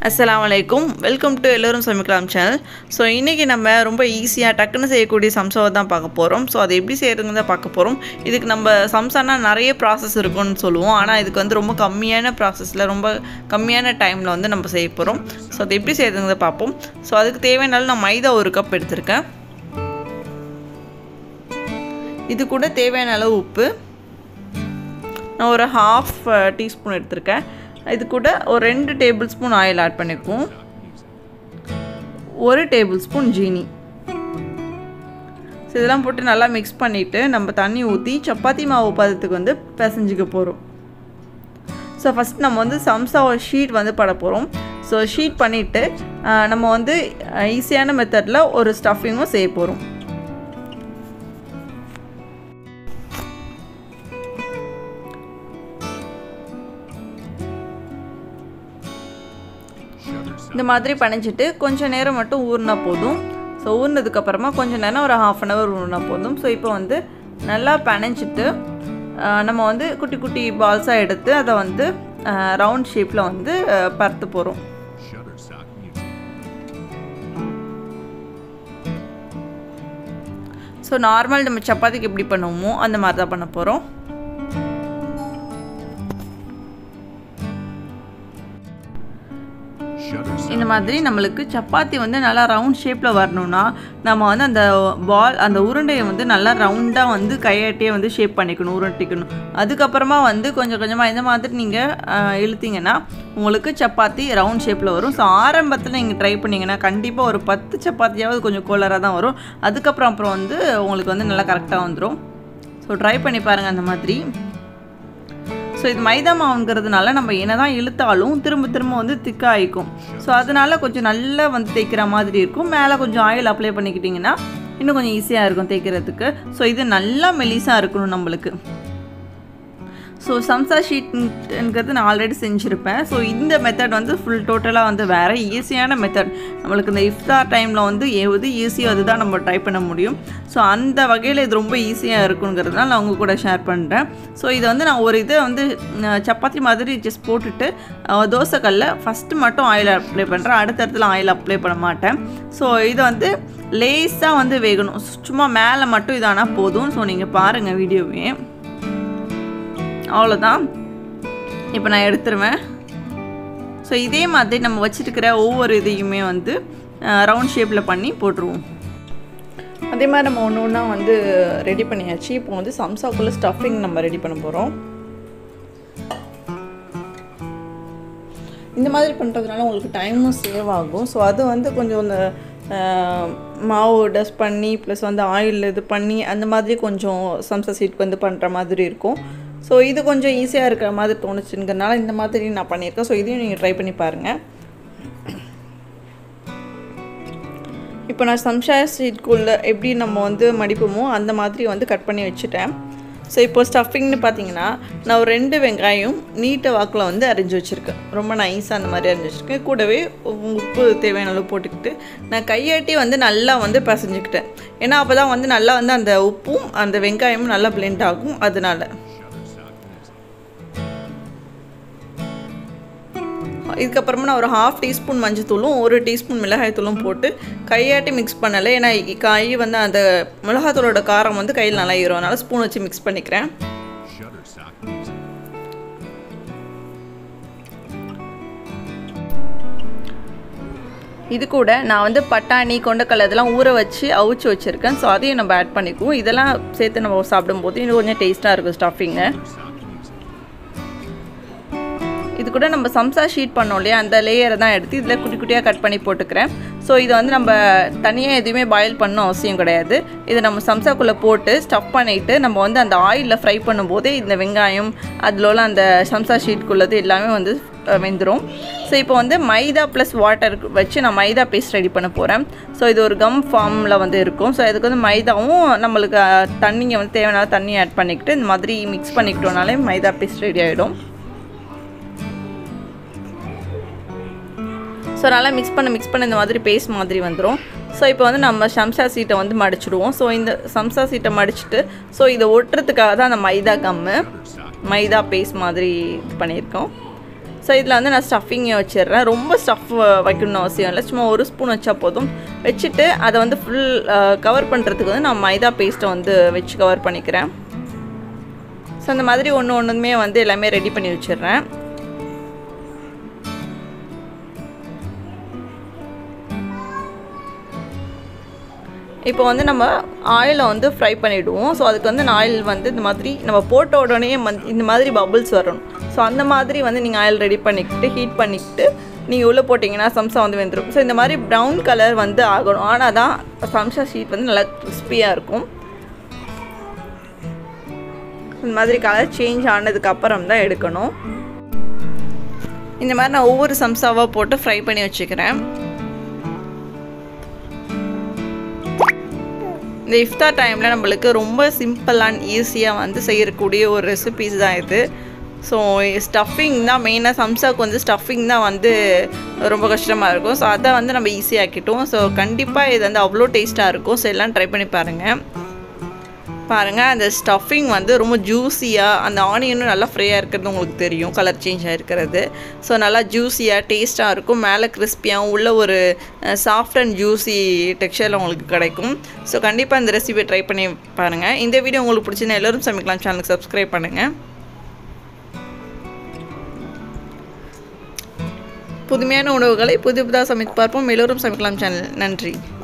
Assalamu alaikum. Welcome to Ellarum Samikalam channel. So இன்னைக்கு நம்ம ரொம்ப ஈஸியா டக்குன்னு செய்யக்கூடிய சம்சாவை தான் பார்க்க போறோம். So அது எப்படி செய்யறதுன்னு தான் பார்க்க போறோம். இதுக்கு நம்ம சம்சானா நிறைய process இருக்கும்னு சொல்லுவோம். ஆனா இதுக்கு வந்து ரொம்ப கம்மியான processல ரொம்ப கம்மியான டைம்ல வந்து நம்ம செய்ய போறோம். So அது எப்படி செய்யறதுன்னு தான் பார்ப்போம். So அதுக்கு தேவையான நான் மைதா 1 கப் எடுத்துர்க்கேன். இது கூட தேவையான அளவு உப்பு நான் ஒரு 1/2 டீஸ்பூன் எடுத்துர்க்கேன். இது கூட ஒரு 2 டேபிள்ஸ்பூன் ஆயில் ஆட் பண்ணிக்குவோம். 1 டேபிள்ஸ்பூன் ஜீனி. இதெல்லாம் போட்டு நல்லா மிக்ஸ் பண்ணிட்டு நம்ம தண்ணி ஊத்தி சப்பாத்தி மாவு பதத்துக்கு வந்து பிசைஞ்சிக்க போறோம். சோ ஃபர்ஸ்ட் நம்ம வந்து சம்சா ஷீட் வந்து போட போறோம். சோ ஷீட் பண்ணிட்டு நம்ம வந்து ஈஸியான மெத்தட்ல ஒரு ஸ்டஃபிங்கும் செய்ய போறோம். இந்த மாதிரி பணிச்சிட்டு கொஞ்ச நேரம் மட்டும் ஊறினா போதும். சோ ஊறினதுக்கு அப்புறமா கொஞ்ச நேரம் ஒரு 1/2 hour ஊறினா போதும். சோ இப்போ வந்து நல்லா பணிச்சிட்டு நம்ம வந்து குட்டி குட்டி பால்ஸா எடுத்து அத வந்து ரவுண்ட் ஷேப்ல வந்து பரத்த போறோம். சோ நார்மல் நம்ம சப்பாத்திக்கு எப்படி பண்ணுவோமோ அந்த மாதிரி தான் பண்ண போறோம். இந்த மாதிரி நமக்கு சப்பாத்தி வந்து நல்லா ரவுண்ட் ஷேப்ல வரணும்னா நம்ம வந்து அந்த பால் அந்த உருண்டையை வந்து நல்லா ரவுண்டா வந்து கையாட்டியே வந்து ஷேப் பண்ணிக்கணும், உருட்டிக்கணும். அதுக்கு அப்புறமா வந்து கொஞ்சம் கொஞ்சமா இந்த மாதிரி நீங்க இழுத்தீங்கன்னா உங்களுக்கு சப்பாத்தி ரவுண்ட் ஷேப்ல வரும். சோ ஆரம்பத்துல நீங்க ட்ரை பண்ணீங்கன்னா கண்டிப்பா ஒரு 10 சப்பாத்தியாவது கொஞ்சம் கோலரா தான் வரும். அதுக்கு அப்புறம் வந்து உங்களுக்கு வந்து நல்லா கரெக்ட்டா வந்துரும். சோ ட்ரை பண்ணி பாருங்க அந்த மாதிரி. சோ இது மைதா மாவுங்கிறதுனால நம்ம என்னதான் இழுத்தாலும் திரும்ப வந்து திக்கா ஆயிக்கும். சோ அதனால கொஞ்சம் நல்லா வந்து தேய்க்கிற மாதிரி இருக்கும். மேலே கொஞ்சம் ஆயில் அப்ளை பண்ணிக்கிட்டீங்கன்னா இன்னும் கொஞ்சம் ஈஸியா இருக்கும் தேய்க்கிறதுக்கு. சோ இது நல்லா மெலிசா இருக்கணும் நமக்கு. சோ சம்சா ஷீட்ங்கிறது நான் ஆல்ரெடி செஞ்சிருப்பேன். சோ இந்த மெத்தட் வந்து ஃபுல் டோட்டலா வந்து வேற ஈஸியான மெத்தட். நமக்கு இந்த இஃப்தார் டைம்ல வந்து எது ஈஸியோ அதுதான் நம்ம ட்ரை பண்ண முடியும். சோ அந்த வகையில இது ரொம்ப ஈஸியா இருக்குங்கிறதுனால நான் உங்க கூட ஷேர் பண்றேன். சோ இது வந்து நான் ஒரு இதை வந்து சப்பாத்தி மாதிரி ஜஸ்ட் போட்டுட்டு தோசை கல்ல ஃபர்ஸ்ட் மட்டும் ஆயில் அப்ளை பண்றேன். அடுத்த இடத்துல ஆயில் அப்ளை பண்ண மாட்டேன். சோ இது வந்து லேசா வந்து வேகணும். சும்மா மேலே மட்டும் இதானா போதும். சோ நீங்க பாருங்க வீடியோவே. அவ்வளவுதான். இப்போ நான் எடுத்துருவேன். சோ இதே மாதிரி நம்ம வச்சிருக்கிற ஒவ்வொரு இதையுமே வந்து ரவுண்ட் ஷேப்ல பண்ணி போட்டுருவோம். அதே மாதிரி நம்ம ஒண்ணா வந்து ரெடி பண்ணியாச்சு. இப்போ வந்து சம்சாக்குள்ள ஸ்டஃபிங் நம்ம ரெடி பண்ண போறோம். இந்த மாதிரி பண்றதுனால உங்களுக்கு டைமும் சேவ் ஆகும். சோ அது வந்து கொஞ்சம் அந்த மாவு டஸ்ட் பண்ணி ப்ளஸ் வந்து ஆயில் இது பண்ணி அந்த மாதிரி கொஞ்சம் சம்சா சீட் வந்து பண்ற மாதிரி இருக்கும். சோ இது கொஞ்சம் ஈஸியா இருக்கிற மாதிரி தோணுச்சுங்கறனால இந்த மாதிரி நான் பண்ணிருக்கேன். சோ இதையும் நீங்க ட்ரை பண்ணி பாருங்க. இப்போ நான் சம்சா ஷீட்க்குள்ள எப்படி நம்ம வந்து மடிப்போமோ அந்த மாதிரி வந்து கட் பண்ணி வச்சிட்டேன். சோ இப்போ ஸ்டஃபிங்னு பாத்தீங்கன்னா நான் ஒரு 2 வெங்காயம் நீட்ட வாக்குல வந்து அரிஞ்சு வச்சிருக்கேன். ரொம்ப நைஸா அந்த மாதிரி அரிஞ்சு வச்சிருக்கேன். கூடவே உப்பு தேவையான அளவு போட்டுக்கிட்டு நான் கையாட்டி வந்து நல்லா வந்து பிசைஞ்சிக்கிட்டேன். ஏன்னா அப்பதான் வந்து நல்லா வந்து அந்த உப்பும் அந்த வெங்காயமும் நல்லா blend ஆகும். அதனால இதுக்கு அப்புறமா நான் ஒரு 1/2 டீஸ்பூன் மஞ்சள் தூளும் 1 டீஸ்பூன் மிளகாய் தூளும் போட்டு கையாட்டி மிக்ஸ் பண்ணல. ஏன்னா காய் வந்து அந்த மிளகாய் தூளோட காரம் வந்து கையில் நல்லா ஏறும். அதனால ஸ்பூன் வச்சு மிக்ஸ் பண்ணிக்கிறேன். இது கூட நான் வந்து பட்டாணி கொண்டைக்கடலை இதெல்லாம் ஊற வச்சு அவிச்சு வச்சிருக்கேன். ஸோ அதையும் நம்ம ஆட் பண்ணிக்குவோம். இதெல்லாம் சேர்த்து நம்ம சாப்பிடும்போது இன்னும் கொஞ்சம் டேஸ்ட்டாக இருக்கும் ஸ்டஃபிங்கு. இது கூட நம்ம சம்சா ஷீட் பண்ணோம் இல்லையா அந்த லேயரை தான் எடுத்து இதில் குட்டி குட்டியாக கட் பண்ணி போட்டுக்கிறேன். ஸோ இது வந்து நம்ம தனியாக எதுவுமே பாயில் பண்ணணும் அவசியம் கிடையாது. இதை நம்ம சம்சாக்குள்ளே போட்டு ஸ்டஃப் பண்ணிவிட்டு நம்ம வந்து அந்த ஆயிலில் ஃப்ரை பண்ணும்போதே இந்த வெங்காயம் அதில் உள்ள அந்த சம்சா ஷீட்குள்ளது எல்லாமே வந்து வெந்துடும். ஸோ இப்போ வந்து மைதா ப்ளஸ் வாட்டர் வச்சு நான் மைதா பேஸ்ட் ரெடி பண்ண போகிறேன். ஸோ இது ஒரு கம் ஃபார்மில் வந்து இருக்கும். ஸோ இதுக்கு வந்து மைதாவும் நம்மளுக்கு தண்ணியை வந்து தேவையான தண்ணி ஆட் பண்ணிக்கிட்டு இந்த மாதிரி மிக்ஸ் பண்ணிக்கிட்டோனாலே மைதா பேஸ்ட் ரெடி ஆகிடும். ஸோ நல்லா மிக்ஸ் பண்ண இந்த மாதிரி பேஸ்ட் மாதிரி வந்துடும். ஸோ இப்போ வந்து நம்ம சம்சா சீட்டை வந்து மடிச்சிடுவோம். ஸோ இந்த சம்சா சீட்டை மடிச்சுட்டு ஸோ இதை ஒட்டுறதுக்காக தான் அந்த மைதா பேஸ்ட் மாதிரி பண்ணியிருக்கோம். ஸோ இதில் வந்து நான் ஸ்டஃபிங்கை வச்சிடுறேன். ரொம்ப ஸ்டஃப் வைக்கணும்னு அவசியம் இல்லை, சும்மா 1 ஸ்பூன் வச்சா போதும். வச்சுட்டு அதை வந்து ஃபுல் கவர் பண்ணுறதுக்கு வந்து நான் மைதா பேஸ்ட்டை வந்து வச்சு கவர் பண்ணிக்கிறேன். ஸோ அந்த மாதிரி ஒன்றுமே வந்து எல்லாமே ரெடி பண்ணி வச்சிடுறேன். இப்போ வந்து நம்ம ஆயிலை வந்து ஃப்ரை பண்ணிவிடுவோம். ஸோ அதுக்கு வந்து ஆயில் வந்து இந்த மாதிரி நம்ம போட்ட உடனே இந்த மாதிரி பபுள்ஸ் வரணும். ஸோ அந்த மாதிரி வந்து நீங்கள் ஆயில் ரெடி பண்ணிக்கிட்டு ஹீட் பண்ணிக்கிட்டு நீங்கள் உள்ளே போட்டிங்கன்னா சம்சா வந்து வெந்துடும். ஸோ இந்த மாதிரி ப்ரௌன் கலர் வந்து ஆகணும். ஆனால் தான் சம்சா ஷீட் வந்து நல்லா கிறிஸ்பியாக இருக்கும். இந்த மாதிரி கலர் சேஞ்ச் ஆனதுக்கப்புறம் தான் எடுக்கணும். இந்த மாதிரி நான் ஒவ்வொரு சம்சாவாக போட்டு ஃப்ரை பண்ணி வச்சுக்கிறேன். இந்த இஃப்தார் டைமில் நம்மளுக்கு ரொம்ப சிம்பிள் அண்ட் ஈஸியாக வந்து செய்யக்கூடிய ஒரு ரெசிபீஸ் தான் இது. ஸோ ஸ்டஃபிங் தான் மெயினாக, சம்சாவுக்கு வந்து ஸ்டஃபிங் தான் வந்து ரொம்ப கஷ்டமாக இருக்கும். ஸோ அதை வந்து நம்ம ஈஸியாக்கிட்டோம். ஸோ கண்டிப்பாக இது வந்து அவ்வளோ டேஸ்ட்டாக இருக்கும். ஸோ எல்லாம் ட்ரை பண்ணி பாருங்கள். அந்த ஸ்டஃபிங் வந்து ரொம்ப ஜூஸியாக, அந்த ஆனியனும் நல்லா ஃப்ரையாக இருக்கிறது உங்களுக்கு தெரியும், கலர் சேஞ்ச் ஆகிருக்கிறது. ஸோ நல்லா ஜூஸியாக டேஸ்ட்டாக இருக்கும். மேலே கிறிஸ்பியாகவும் உள்ள ஒரு சாஃப்ட் அண்ட் ஜூஸி டெக்ஸ்சரில் உங்களுக்கு கிடைக்கும். ஸோ கண்டிப்பாக இந்த ரெசிபியை ட்ரை பண்ணி பாருங்கள். இந்த வீடியோ உங்களுக்கு பிடிச்சிருந்தா எல்லோரும் சமைக்கலாம் சேனலுக்கு சப்ஸ்கிரைப் பண்ணுங்கள். புதுமையான உணவுகளை புதுதாக சமைத்து பார்ப்போம். எல்லோரும் சமைக்கலாம் சேனல். நன்றி.